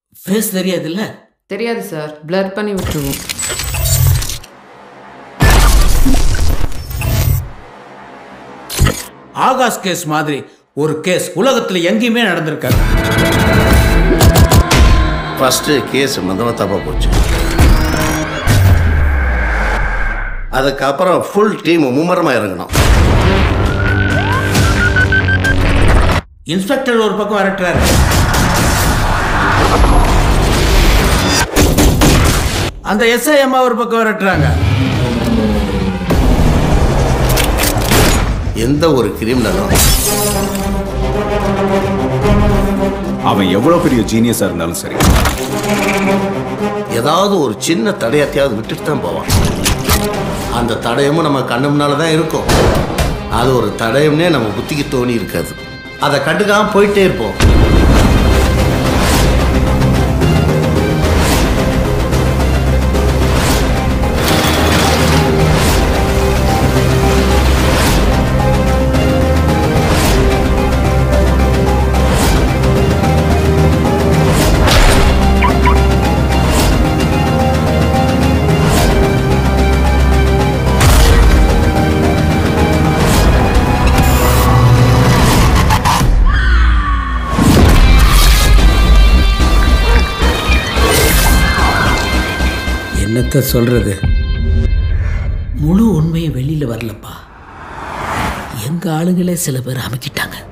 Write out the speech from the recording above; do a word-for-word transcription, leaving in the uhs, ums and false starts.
Face தெரியாதுல்ல? தெரியாது sir, blur பண்ணி விட்டுருவோம். ஆகாஷ் கேஸ் மாதிரி ஒரு கேஸ் உலகத்தில் எங்கேயுமே நடந்திருக்காரு. ஃபர்ஸ்ட் கேஸ் மொத்தமாக தப்பாக போச்சு. அதுக்கப்புறம் ஃபுல் டீம் மும்மரமாக இறங்கணும். இன்ஸ்பெக்டர் ஒரு பக்கம் விரட்டுறாரு, அந்த எஸ்ஐ அம்மா ஒரு பக்கம் விரட்டுறாங்க. எந்த ஒரு கிரிமினலும் அவன் எவ்வளவு பெரிய ஜீனியஸா இருந்தாலும் சரி, ஏதாவது ஒரு சின்ன தடையத்தையாவது விட்டுட்டு தான் போவான். அந்த தடயமும் நம்ம கண்ணு முன்னால தான் இருக்கும். அது ஒரு தடயம்னே நம்ம புத்திக்கு தோணி இருக்காது. அதை கண்டுக்காம போயிட்டே இருப்போம். என்னத்த சொல்றது, முழு உண்மையை வெளியில வரலப்பா. எங்க ஆளுங்களே சில பேர் அமைக்கிட்டாங்க.